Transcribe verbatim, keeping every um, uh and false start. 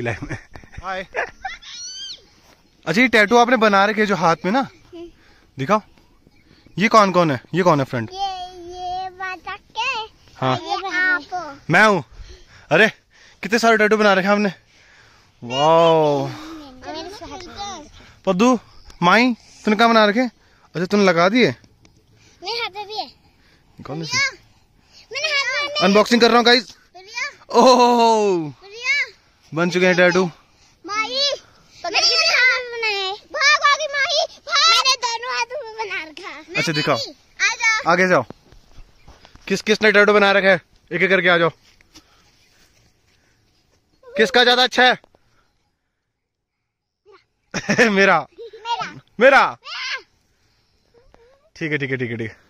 Life में। हाय। अच्छा ये टैटू आपने बना रखे जो हाथ में ना, दिखाओ। ये कौन कौन है? ये कौन है फ्रेंड? ये ये बतख है। हाँ ये आप। मैं हूँ। अरे कितने सारे टैटू बना रखे हमने। वाओ। पद्दू माई तूने क्या बना रखे? अच्छा तूने लगा दिए? मेरे हाथ में भी है। कौन से? मैंने हाथ में अनबॉक्सिंग कर रहा हूँ गाइस। ओह बन चुके हैं टैटू। माही मैंने हाथ में बनाए। भाग आगे माही भाग। मैंने दोनों हाथों में बना रखा। अच्छा दिखाओ, आ जाओ आगे जाओ। किस किसने टैटू बना रखा है? एक एक करके आ जाओ। किसका ज्यादा अच्छा है? मेरा मेरा मेरा ठीक है ठीक है ठीक है ठीक है।